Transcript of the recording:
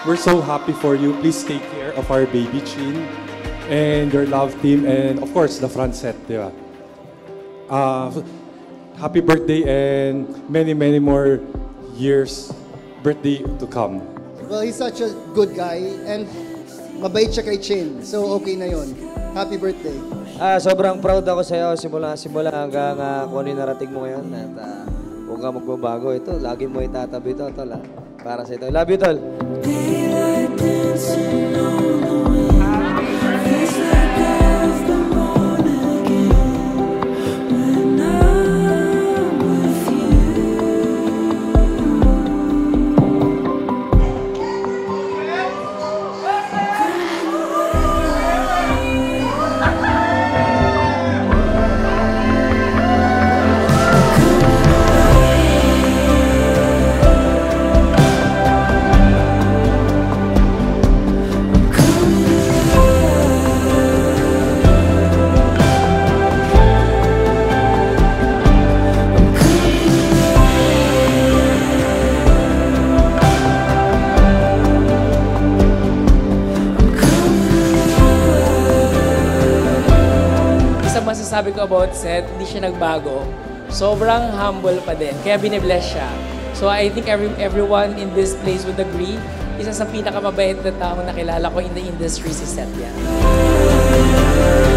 we're so happy for you. Please take care of our baby Chin and your love team and of course the front set, di ba? Happy birthday and many, many more years birthday to come. Well, he's such a good guy and mabait siya kay Chin. So, okay na yon. Happy birthday. Sobrang proud ako sa'yo simula hanggang kung ano yung narating mo ngayon. At huwag ka magbabago. Ito, lagi mo itatabi ito, tol. Para sa ito. Love you, tol. Masasabi ko about Seth, hindi siya nagbago. Sobrang humble pa din. Kaya binibless siya. So I think everyone in this place would agree, isa sa pinakamabait na taong nakilala ko in the industry si Seth yan.